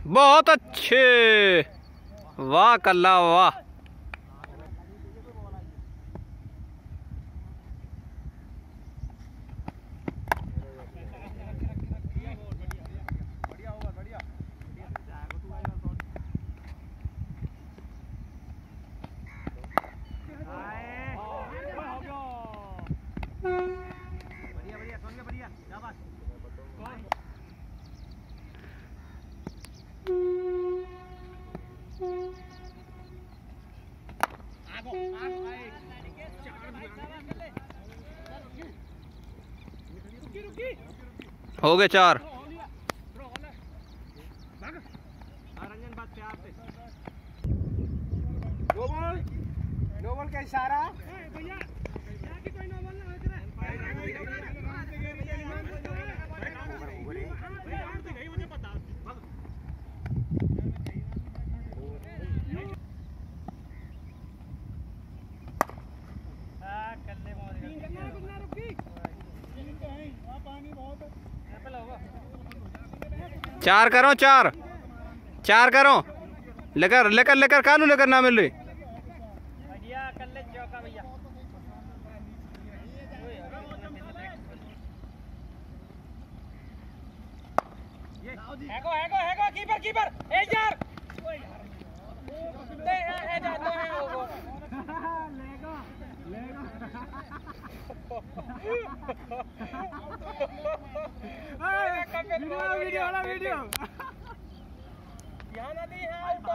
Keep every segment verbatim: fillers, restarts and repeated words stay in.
बहुत अच्छे, वाह कल्ला वाह। हो गए चार। नो बॉल, नो बॉल का इशारा। चार करो, चार चार करो, लेकर लेकर लेकर कानू लेकर ना मिल रही। हैगो हैगो हैगो कीपर कीपर ए यार ले ए जाते हैं वो लेगा लेगा वीडियो वीडियो वाला वीडियो ध्यान आती है आउट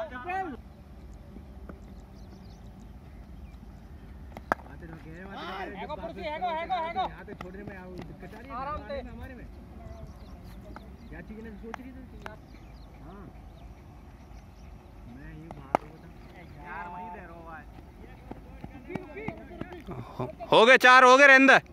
हैगो पुरसी हैगो हैगो हैगो आते छोड़ने में आओ दिक्कत आ रही है आराम से हमारे में क्या चीज़ ने सोच रही थी। हाँ मैं ये बाहर बता यार वहीं दे रहा हूँ। हो गए चार, हो गए रहने दे।